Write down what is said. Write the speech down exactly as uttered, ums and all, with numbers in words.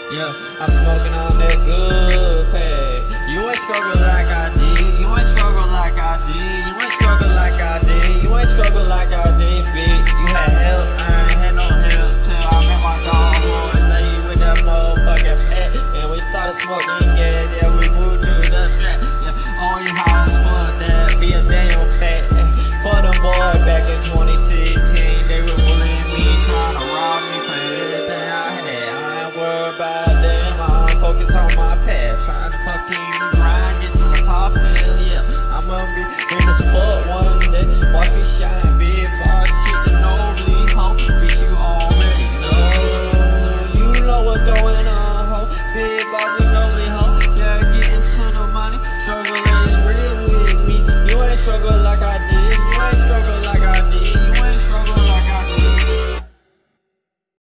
Yeah, I'm smoking on that good pad. You ain't struggle like I did. You ain't struggle like I did. You ain't struggle like I did. You ain't struggle like I did, bitch. You had help, I ain't had no help till I met my dog. Boy, lay with that motherfucking pad, and we started smoking. Yeah, yeah, we moved to the strap. Yeah, all you hoes for that be a damn fat. For them boys back in twenty sixteen, they were bullying me, trying to rob me for everything I had. I ain't worried about them, I'm focused on my path, trying to fucking grind, get to the top, hell yeah. I'm gonna be in the sport one day, watch me shine.